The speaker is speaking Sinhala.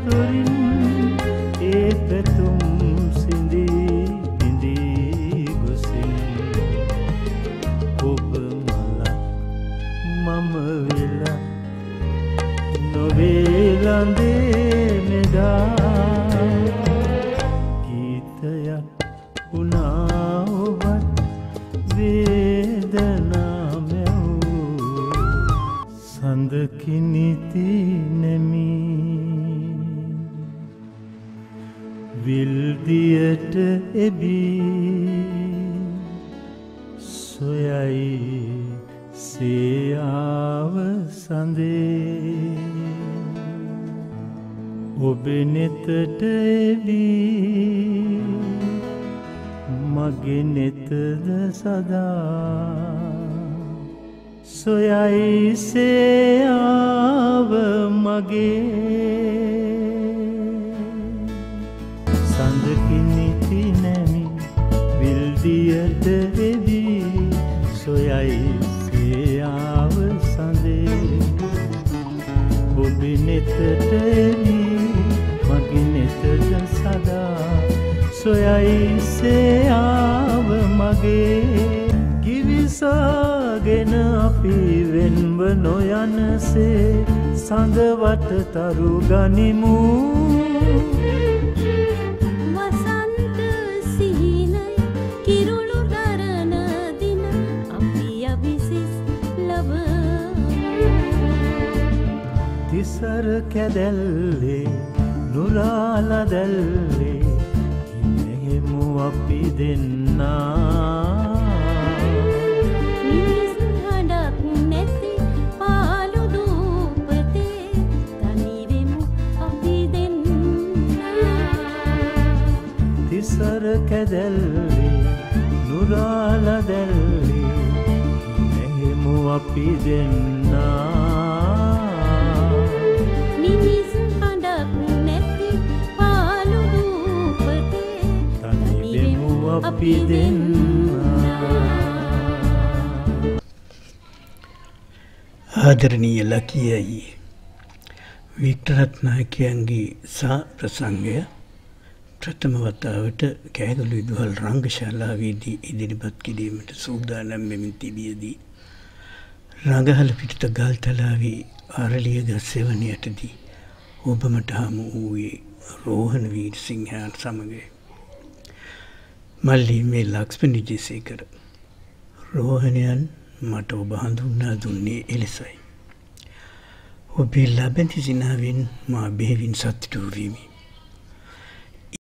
සතුරින් ඒ පැතුම් සිඳී හිඳී ගොසින් ඔබ මලක් මම වෙලා නොවේ ළඳේ මෙදා ගීතයක් වුණා ඔබත් වේදනා මැවූ සඳ කිනිති නැමි විල්දියට එබී සොයයි සියාව සඳේ ඔබ නෙතට එබී මගේ නෙතද සදා සොයයි සියාව මගේ සඳ කිනිති නැමි විල්දියට එබී සොයයි සියාව සඳේ ඔබ නෙතට එබී මගේ නෙතද සදා සොයයි සියාව මගේ ගිවිසාගෙන අපි වෙන්ව නොයනසේ සඳවට තරු ගනිමු වසන්ත සිහිනයි කිරුළු දරන දින අපි අවිසිස් ලබමු තිසර කැදැල්ලේ නුරාල දැල්ලේ කිමෙහෙමු අපි දෙන්නා මිනිස් හඬක් නැති පාළු දූපතේ තනිවෙමු අපි දෙන්නා තිසර කැදැල්ලේ නුරාල දැල්ලේ කිමෙහෙමු අපි දෙන්නා මිනිස් හඬක් නැති පාළු දූපතේ තනිවෙමු අපි දෙන්නා ආදරණීය ලකියයි වික්ටර් රත්නායකයන්ගේ සා ප්‍රසංගය ප්‍රථම වතාවට කෑගලු විදුහල් රංගශාලාවේදී ඉදිරිපත් කිරීමට සූදානම් වෙමින් තිබියදී රඟහල පිටත ගල්තලාවේ ආරලිය ගස් සෙවණියටදී ඔබ මට හමු වූයේ රෝහණ වීරසිංහයන් සමගයි. මල්ලි මේ ලක්ෂ්මන් විජේසේකර රෝහණයන් මට ඔබ හඳුන්වා දුන්නේ එලෙසයි. ඔබේ ලබැඳි සිනාවෙන් මා බෙහෙවින් සතුටු වෙමි.